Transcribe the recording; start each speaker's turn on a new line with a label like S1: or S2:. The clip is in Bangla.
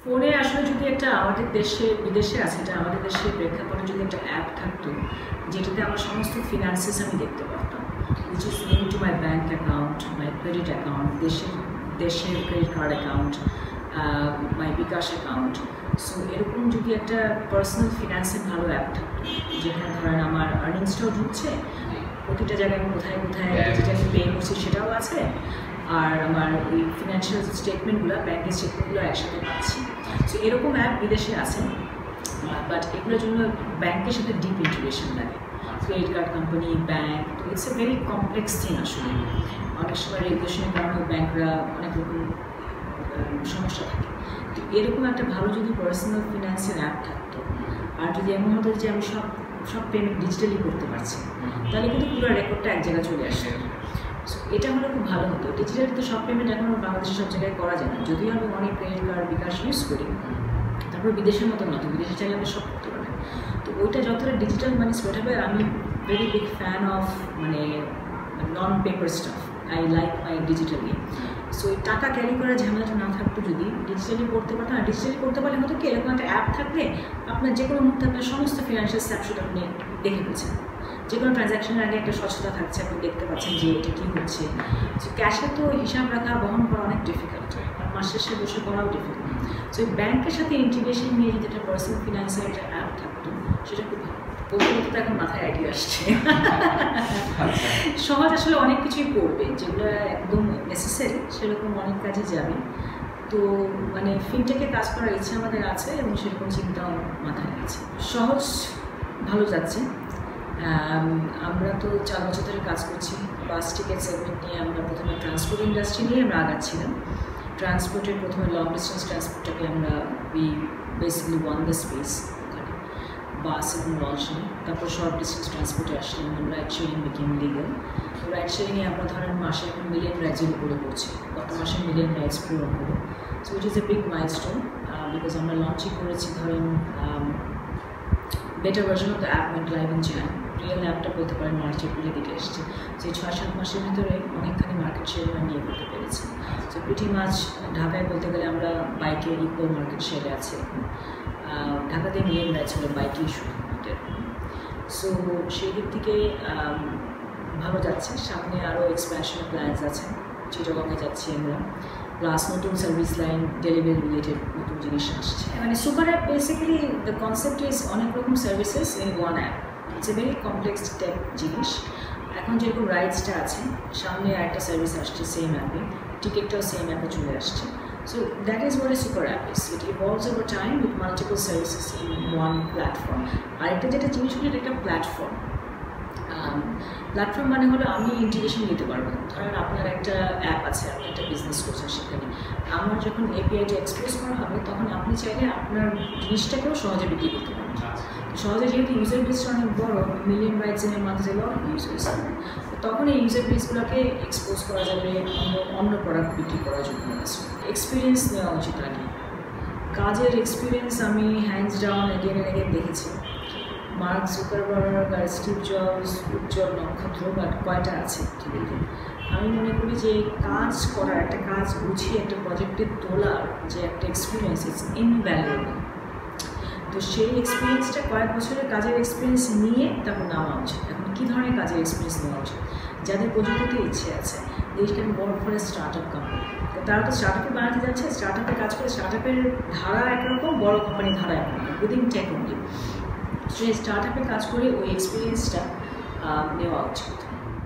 S1: ফোনে আসলে যদি একটা আমাদের দেশে বিদেশে আছে, এটা আমাদের দেশের প্রেক্ষাপটে যদি একটা অ্যাপ থাকতো যেটাতে আমার সমস্ত ফিনান্সেস আমি দেখতে পারতাম, which is linked to my bank account, my credit account, দেশের credit card account, my bKash account. So এরকম যদি একটা পার্সোনাল ফিনান্সের ভালো অ্যাপ থাকতো যেখানে ধরেন আমার আর্নিংসটাও ঢুকছে, প্রতিটা জায়গায় আমি কোথায় কোথায় ডিজিটালি পে করছি সেটাও আছে, আর আমার ওই ফিনান্সিয়াল স্টেটমেন্টগুলো, ব্যাঙ্কের স্টেটমেন্টগুলো একসাথে পাচ্ছি। সো এরকম অ্যাপ বিদেশে আছে, বাট এগুলোর জন্য ব্যাঙ্কের সাথে ডিপ ইন্টিগ্রেশন লাগে, ক্রেডিট কার্ড কোম্পানি, ব্যাঙ্ক। তো it's a very complex thing আসলে। অনেক সময় রেগুলেশনের কারণে ব্যাঙ্করা অনেক রকম সমস্যা থাকে। তো এরকম একটা ভালো যদি পার্সোনাল ফিনান্সিয়াল অ্যাপ থাকতো, আর যদি এমন হতো যে আমি সব পেমেন্ট ডিজিটালি করতে পারছি, তাহলে কিন্তু পুরো রেকর্ডটা এক জায়গায় চলে আসে। সো এটা হলে খুব ভালো হতো। ডিজিটালি তো সব পেমেন্ট এখন বাংলাদেশের সব জায়গায় করা যায় না, যদিও আমি অনেক ক্রেডিট কার্ড, বিকাশ ইউজ করি, তারপর বিদেশের মতো না, তো বিদেশে চাইলে আমি সব করতে পারি। তো ওইটা যতটা ডিজিটাল মানে স্প্রেড হবে, আমি ভেরি বিগ ফ্যান অফ মানে non paper stuff. I like my digitally. So এই টাকা ক্যারি করার ঝামেলাটা না থাকতো যদি ডিজিটালি করতে পারতাম। আর ডিজিটালি করতে পারলে হতো কি, এরকম একটা অ্যাপ থাকলে আপনার যে কোনো মুহূর্তে আপনার সমস্ত ফিনান্সিয়াল স্ন্যাপশট আপনি দেখে ফেলছেন। যে কোনো ট্রানজ্যাকশনের আগে একটা স্বচ্ছতা থাকছে, আপনি দেখতে পাচ্ছেন যে এটা কী হচ্ছে। সো ক্যাশে তো হিসাব রাখা, বহন করা অনেক ডিফিকাল্ট, আর মাস শেষে বসে করাও ডিফিকাল্ট। সো ব্যাংকের সাথে ইন্টিগ্রেশন নিয়ে যদি একটা পার্সোনাল ফিনান্সিয়াল একটা অ্যাপ থাকতো, সেটা খুব ভালো। বলতে তো এখন মাথায় আইডিয়া আসছে। সমাজ আসলে অনেক কিছুই করবে যেগুলো একদম নেসেসারি, সেরকম অনেক কাজে যাবে। তো মানে ফিনটেকে কাজ করার ইচ্ছা আমাদের আছে এবং সেরকম চিন্তাও মাথায় আছে। সহজ ভালো যাচ্ছে। আমরা তো 4 বছর ধরে কাজ করছি। বাস টিকিট সেগমেন্ট নিয়ে আমরা প্রথমে ট্রান্সপোর্ট ইন্ডাস্ট্রি নিয়ে আমরা আগাচ্ছিলাম। ট্রান্সপোর্টের প্রথমে লং ডিস্টেন্স ট্রান্সপোর্টটাকে আমরা বেসিক্যালি ওয়ান দ্য স্পেস ওখানে বাস এবং লঞ্চ নিয়ে। তারপর শর্ট ডিস্টেন্স ট্রান্সপোর্টে আসলাম, রাইড শেয়ারিং বিকেম লিগাল। তো রাইড শেয়ারিংয়ে আমরা ধরেন মাসে এখন মিলিয়ন রাইডসের উপরে করছি, গত মাসে মিলিয়ন রাইডস পূরণ হলো। So it is a big milestone, because আমরা লঞ্চই করেছি ধরেন better version of the app went live in Jan. Real অ্যাপটা বলতে পারেন মার্চ এপ্রিলের দিকে এসছে। যে 6-7 মাসের ভিতরে অনেকখানি মার্কেট শেয়ার আমরা নিয়ে করতে পেরেছি। সো প্রিটি মাছ ঢাকায় বলতে গেলে আমরা বাইকের ইকুয়াল মার্কেট শেয়ারে আছে। ঢাকাতে মিলিয়ন রাইডস হলো বাইকেই শুধু। সো সেই দিক থেকে ভালো যাচ্ছে। সামনে আরও এক্সপ্যানশনের প্ল্যানস আছে। চিটাগংয়ে যাচ্ছি আমরা, প্লাস নতুন সার্ভিস লাইন, ডেলিভারি রিলেটেড নতুন জিনিস আসছে। মানে super app basically the concept is অনেক রকম services in one app. It's a very complex tech জিনিস। এখন যেরকম রাইডসটা আছে, সামনে একটা সার্ভিস আসছে সেম অ্যাপে, টিকিটটাও সেম অ্যাপে চলে আসছে। So that is what a super app is. It evolves over time with multiple services in one platform. আর একটা যেটা জিনিস হলো, এটা একটা প্ল্যাটফর্ম। প্ল্যাটফর্ম মানে হলো আমি ইন্টিগ্রেশন নিতে পারবো। ধরেন আপনার একটা অ্যাপ আছে, আপনি একটা বিজনেস করছেন, সেখানে আমার যখন এপিআইটা এক্সপ্রেস করা হবে, তখন আপনি চাইলে আপনার জিনিসটাকেও সহজে বিক্রি করতে পারবেন। সহজে যেহেতু ইউজার বেসটা অনেক বড়, মিলিয়ন রাইডসের মাঝে লট ইউজার্স, তখন এই ইউজার বেসগুলোকে এক্সপোজ করা যাবে অন্য প্রোডাক্ট বিক্রি করার জন্য। এক্সপিরিয়েন্স নেওয়া উচিত আগে। কাজের এক্সপিরিয়েন্স আমি হ্যান্ডস ডাউন এগেন দেখেছি। মার্ক জুকারবার্গ আর স্টিভ জবস উজ্জ্বল নক্ষত্র, বাট কয়টা আছে ঠিক আছে। আমি মনে করি যে কাজ করার, একটা কাজ বুঝিয়ে একটা প্রজেক্টে তোলার যে একটা এক্সপিরিয়েন্স, ইটস ইনভ্যালুয়েবল। তো সেই এক্সপিরিয়েন্সটা কয়েক বছরের কাজের এক্সপিরিয়েন্স নিয়ে তারপর নেওয়া উচিত। এখন কী ধরনের কাজের এক্সপিরিয়েন্স নেওয়া উচিত? যাদের প্রযুক্তিতে ইচ্ছে আছে, দেশ can work for a start up company. তো তারা তো স্টার্ট আপে বানাতে যাচ্ছে, স্টার্ট আপে কাজ করে। স্টার্ট আপের ধারা একরকম, বড় কোম্পানির ধারা একরকম, উইদিন টেক অনলি। সেই স্টার্ট আপে কাজ করে ওই এক্সপিরিয়েন্সটা নেওয়া উচিত।